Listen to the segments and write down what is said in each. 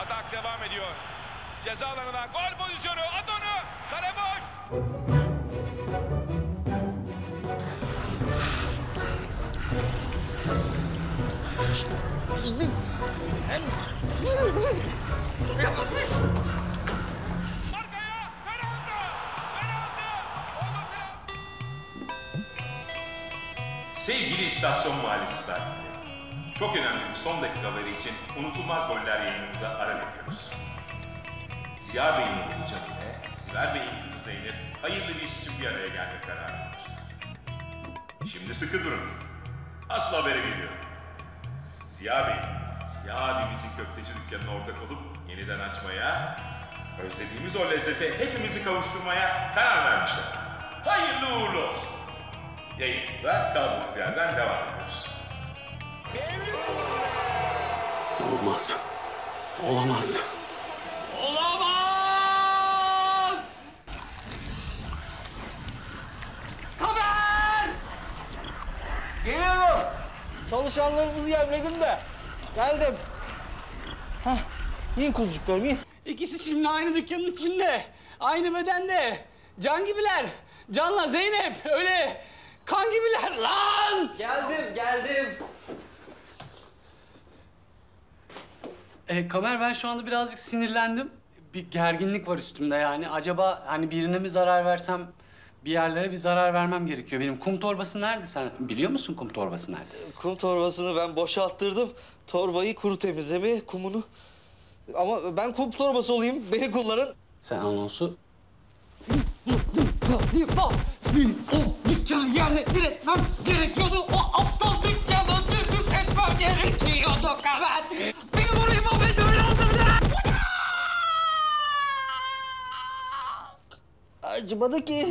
Atak devam ediyor. Ceza alanına gol pozisyonu. At onu. Kale boş. Arkaya. Penaltı. Penaltı. Olması lazım. Sevgili İstasyon Mahallesi sakinleri, çok önemli bir son dakika haberi için unutulmaz goller yayınımıza ara veriyoruz. Ziya Bey'in oğlu Can ile Ziver Bey'in kızı Zeynep hayırlı bir iş için bir araya gelme kararı almışlar. Şimdi sıkı durun. Asıl habere geliyorum. Ziya Bey, Ziya abimizin köfteci dükkanına ortak olup yeniden açmaya, özlediğimiz o lezzete hepimizi kavuşturmaya karar vermişler. Hayırlı uğurlu olsun. Yayınımıza kaldığımız yerden devam ediyoruz. Olmaz. Olamaz. Olamaz! Kamer! Geliyorum. Çalışanlarımızı yemledim de. Geldim. Hah. Yiyin kuzucuklarım yiyin. İkisi şimdi aynı dükkanın içinde. Aynı bedende. Can gibiler. Can'la Zeynep öyle kan gibiler lan! Geldim. Kamer ben şu anda birazcık sinirlendim. Bir gerginlik var üstümde yani. Acaba hani birine mi zarar versem bir yerlere bir zarar vermem gerekiyor. Benim kum torbası nerede sen biliyor musun kum torbası nerede? Kum torbasını ben boşalttırdım. Torbayı kuru temizleme, kumunu. Ama ben kum torbası olayım, beni kullanın. Sen anonsu... Senin o dükkanı yerle bir etmem gerekiyordu. O aptal dükkanı dümdüz etmem gerekiyordu Kamer. Benim orayı mahvetmem lazımdı. Acımadı ki.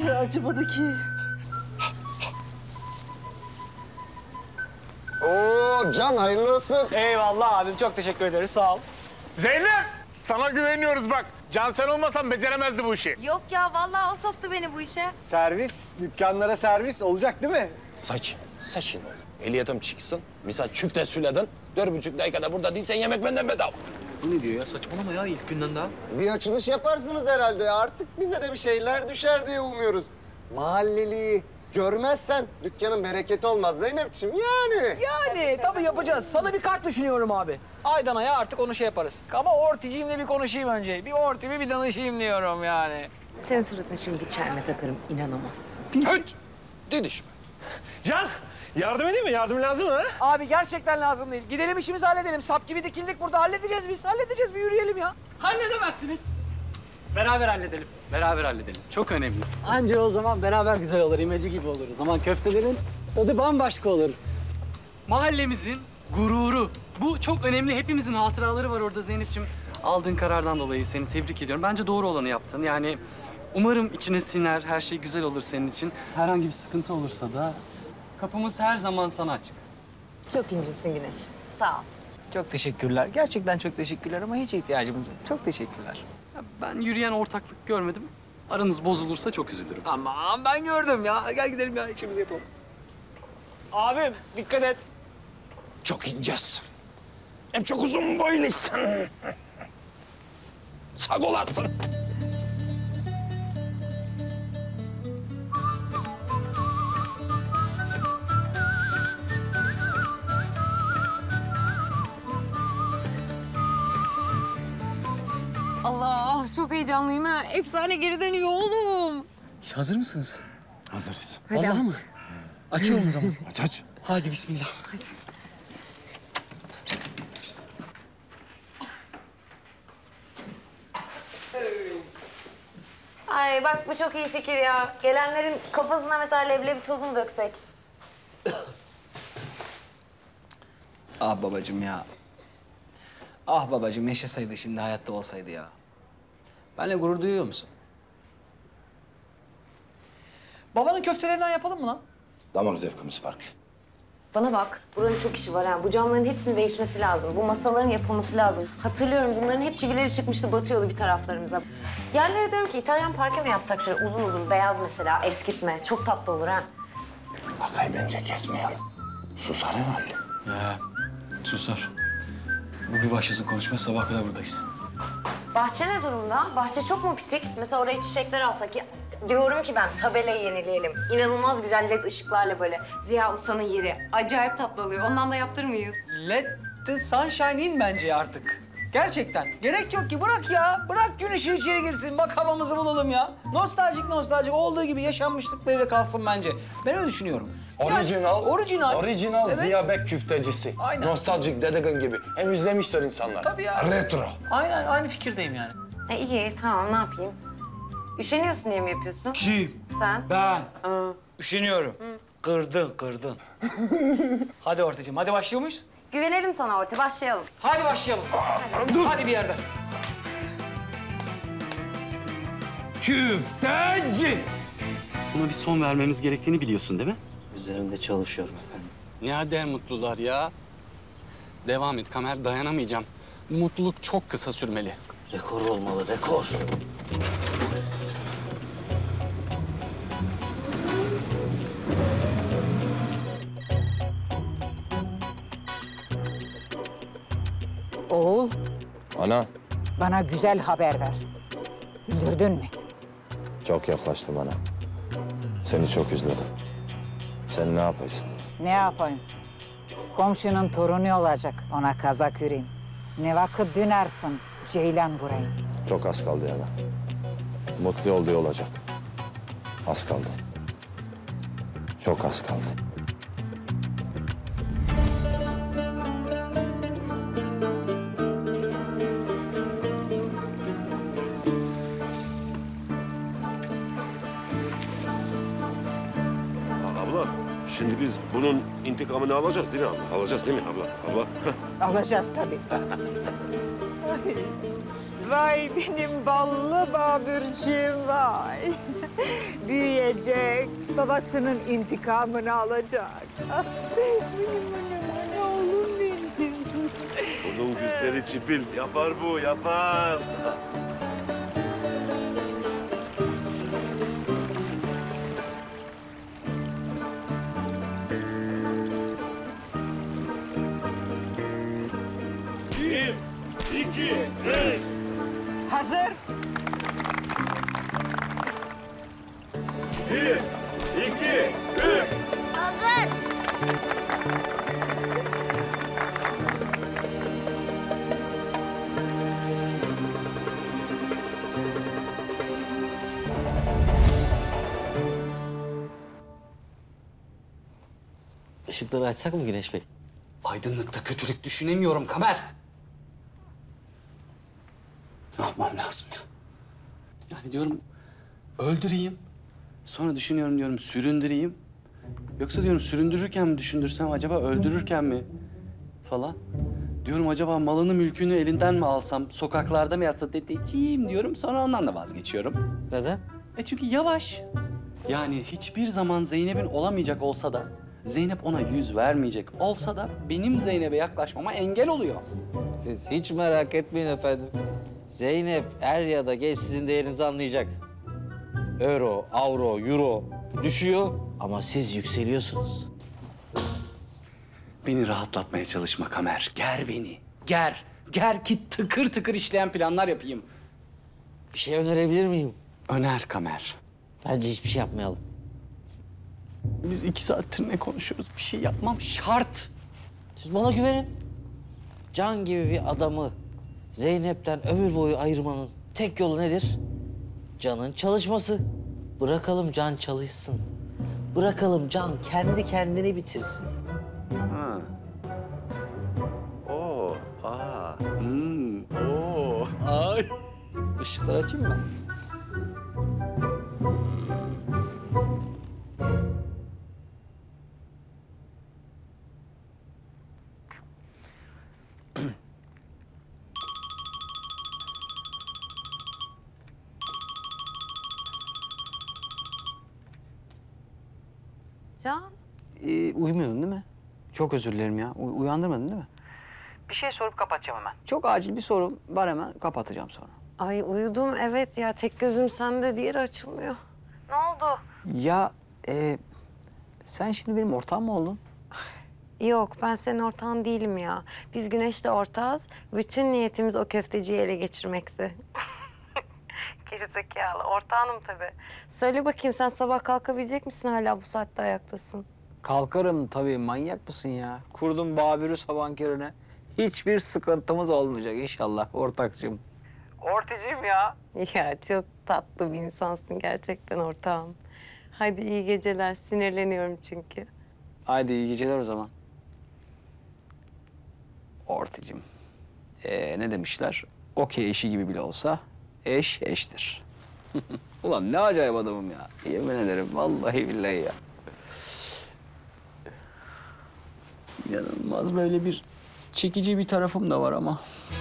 Oo Can hayırlı olsun. Eyvallah abim, çok teşekkür ederiz, sağ ol. Zeynep, sana güveniyoruz bak. Can sen olmasan beceremezdi bu işi. Yok ya, vallahi o soktu beni bu işe. Servis, dükkanlara servis olacak değil mi? Sakin ol. Ehliyetim çıksın. Misal çifte süleden 4,5 dakikada burada değilsen yemek benden bedava. Bu ne diyor ya? Saçmalama ya, ilk günden daha. Bir açılış yaparsınız herhalde. Artık bize de bir şeyler düşer diye umuyoruz. Mahalleliği görmezsen dükkanın bereketi olmaz Zeynep'ciğim yani. Yani tabii yapacağız. Sana bir kart düşünüyorum abi. Aydan aya artık onu şey yaparız. Ama orticimle bir konuşayım önce. Bir ortimi bir danışayım diyorum yani. Senin suratına şimdi bir çelme takarım, inanamazsın. Höt! Didişme. Can, yardım edeyim mi? Yardım lazım mı? Abi gerçekten lazım değil. Gidelim işimizi halledelim. Sap gibi dikildik burada. Halledeceğiz biz. Halledeceğiz, bir yürüyelim ya. Halledemezsiniz. Beraber halledelim. Beraber halledelim. Çok önemli. Anca o zaman beraber güzel olur. İmece gibi olur. O zaman köftelerin tadı bambaşka olur. Mahallemizin gururu. Bu çok önemli. Hepimizin hatıraları var orada Zeynep'ciğim. Aldığın karardan dolayı seni tebrik ediyorum. Bence doğru olanı yaptın. Yani umarım içine siner, her şey güzel olur senin için. Herhangi bir sıkıntı olursa da kapımız her zaman sana açık. Çok incinsin Güneş. Sağ ol. Çok teşekkürler. Gerçekten çok teşekkürler ama hiç ihtiyacımız yok. Çok teşekkürler. Ya ben yürüyen ortaklık görmedim. Aranız bozulursa çok üzülürüm. Aman ben gördüm ya. Gel gidelim ya, işimizi yapalım. Abim dikkat et. Çok incesin. Hem çok uzun boyluysun. Sağ olasın. Allah, çok heyecanlıyım ha. Efsane geri dönüyor oğlum. Hazır mısınız? Hazırız. Vallahi mı? Açıyorum o zaman. Aç. Hadi bismillah. Ay bak, bu çok iyi fikir ya. Gelenlerin kafasına mesela leblebi tozu mu döksek? Ah babacığım ya. Ah babacığım, yaşasaydı şimdi hayatta olsaydı ya. Benimle gurur duyuyor musun? Babanın köftelerinden yapalım mı lan? Damak zevkimiz farklı. Bana bak, buranın çok işi var ha. Bu camların hepsinin değişmesi lazım. Bu masaların yapılması lazım. Hatırlıyorum, bunların hep çivileri çıkmıştı, batıyordu bir taraflarımıza. Yerlere diyorum ki İtalyan parke mi yapsak şöyle uzun uzun, beyaz mesela, eskitme. Çok tatlı olur ha. Vakayı bence kesmeyelim. Susar herhalde. Susar. Bu bir başlasın konuşmaya, sabah kadar buradayız. Bahçe ne durumda? Bahçe çok mu bitik? Mesela oraya çiçekler alsak ya. Diyorum ki ben tabelayı yenileyelim. İnanılmaz güzel led ışıklarla böyle. Ziya Usta'nın yeri. Acayip tatlı oluyor. Ondan da yaptırır mıyız? Let the sunshine in bence artık. Gerçekten. Gerek yok ki. Bırak ya. Bırak gün ışığı içeri girsin. Bak havamızı bulalım ya. Nostaljik olduğu gibi yaşanmışlıklarıyla kalsın bence. Ben öyle düşünüyorum. Orijinal. Orijinal. Orijinal Evet. Ziya Bek küftecisi. Aynen. Nostaljik Dedegan gibi. Hem özlemişler insanlar. Tabii ya. Retro. Aynen aynı fikirdeyim yani. İyi tamam ne yapayım? Üşeniyorsun diye mi yapıyorsun? Kim? Sen? Ben. Üşeniyorum. Kırdın. Hadi Ortacığım, hadi başlıyor muyuz? Güvenelim sana Orta. Başlayalım. Hadi başlayalım. Hadi bir yerden. Küfteci. Buna bir son vermemiz gerektiğini biliyorsun değil mi? Üzerinde çalışıyorum efendim. Ne hader mutlular ya. Devam et Kamer, dayanamayacağım. Bu mutluluk çok kısa sürmeli. Rekor olmalı, rekor. Oğul, Ana, bana güzel haber ver. Öldürdün mü? çok yaklaştım ana. Seni çok üzledim. Sen ne yapıyorsun? Ne yapayım? Komşunun torunu olacak, ona kazak öreyim. Ne vakit dönersin, ceylan vurayım. Çok az kaldı ana. Mutlu olduğu olacak. Az kaldı. Çok az kaldı. Abla, şimdi biz bunun intikamını alacağız değil mi abla? Alacağız değil mi abla? Abla. Alacağız tabii. Vay benim ballı babürcüğüm vay. Büyüyecek, babasının intikamını alacak. Benim oğlum benim. Bunun güzleri çipil. Yapar bu, yapar. Bir, iki, üç. Hazır. Bir, iki, üç. Hazır. Işıkları açsak mı Güneş Bey? Aydınlıkta kötülük düşünemiyorum Kamer. Ne yapmam lazım ya? Yani diyorum öldüreyim. Sonra düşünüyorum diyorum süründüreyim. Yoksa diyorum süründürürken mi düşündürsem acaba öldürürken mi falan. Diyorum acaba malını mülkünü elinden mi alsam, sokaklarda mı yatsa dedeciğim diyorum. Sonra ondan da vazgeçiyorum. Neden? Çünkü yavaş. Yani hiçbir zaman Zeynep'in olamayacak olsa da, Zeynep ona yüz vermeyecek olsa da benim Zeynep'e yaklaşmama engel oluyor. Siz hiç merak etmeyin efendim. Zeynep er ya da geç sizin değerinizi anlayacak. Euro, avro, euro düşüyor ama siz yükseliyorsunuz. Beni rahatlatmaya çalışma Kamer. Ger beni. Ger. Ger ki tıkır tıkır işleyen planlar yapayım. Bir şey önerebilir miyim? Öner Kamer. Bence hiçbir şey yapmayalım. Biz 2 saattir ne konuşuyoruz? Bir şey yapmam şart. Siz bana güvenin. Can gibi bir adamı Zeynep'ten ömür boyu ayırmanın tek yolu nedir? Can'ın çalışması. Bırakalım Can çalışsın. Bırakalım Can kendi kendini bitirsin. Ha. Oo. Aa. Oo. Ay. Işıkları açayım mı? Can. Uyumuyordun değil mi? Çok özür dilerim ya. Uyandırmadın değil mi? Bir şey sorup kapatacağım hemen. Çok acil bir sorum var, hemen kapatacağım sonra. Ay uyudum evet ya. Tek gözüm sende, diğeri açılmıyor. Ne oldu? Ya sen şimdi benim ortağım mı oldun? Yok, ben senin ortağın değilim ya. Biz Güneş'le ortağız. Bütün niyetimiz o köfteciyi ele geçirmekti. Gerizekalı, ortağınım tabii. Söyle bakayım, sen sabah kalkabilecek misin, hala bu saatte ayaktasın? Kalkarım tabii, manyak mısın ya? Kurdum Babür'ü sabahın körüne. Hiçbir sıkıntımız olmayacak inşallah ortakcığım. Orticim ya. Ya çok tatlı bir insansın gerçekten ortağım. Hadi iyi geceler, sinirleniyorum çünkü. Haydi iyi geceler o zaman. Orticim. Ne demişler? Okey eşi gibi bile olsa eş eştir. Ulan ne acayip adamım ya. Yemin ederim vallahi billahi ya. İnanılmaz böyle bir çekici bir tarafım da var ama.